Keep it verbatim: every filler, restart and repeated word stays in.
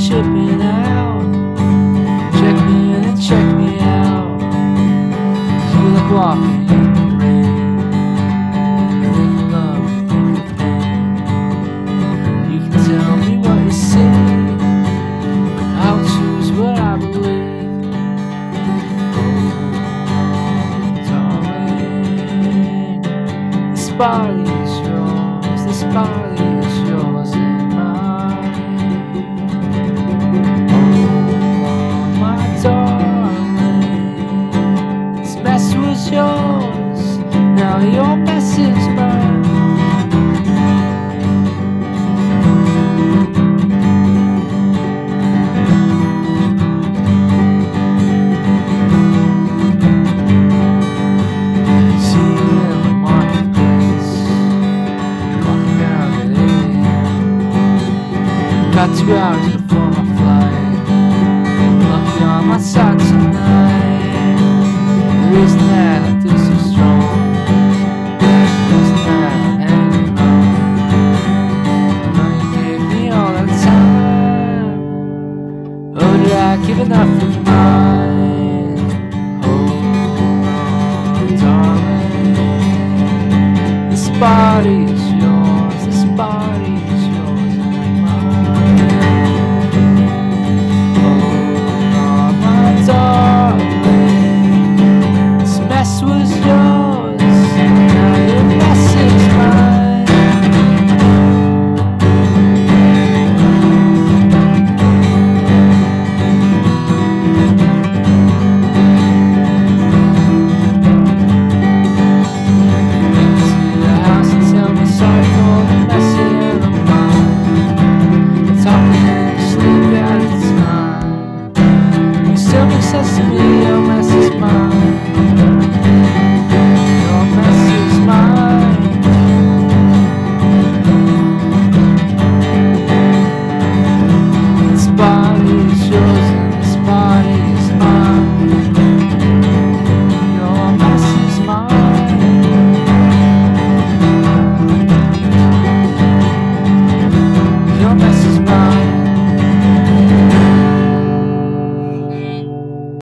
shipping out. Check me in and check me out. Feel like walking in the rain. Think of love, think of pain. You can tell me what you see. I'll choose what I believe. Oh, darling, this body is yours. This body is yours and mine. Oh, my darling, this mess was yours. Now your mess is mine. Got two hours before my flight. Lucky on my side tonight. The reason that I feel so strong, the reason that I'm hanging on. I know you gave me all that time. Oh, did I give enough of mine? Oh, darling, this body is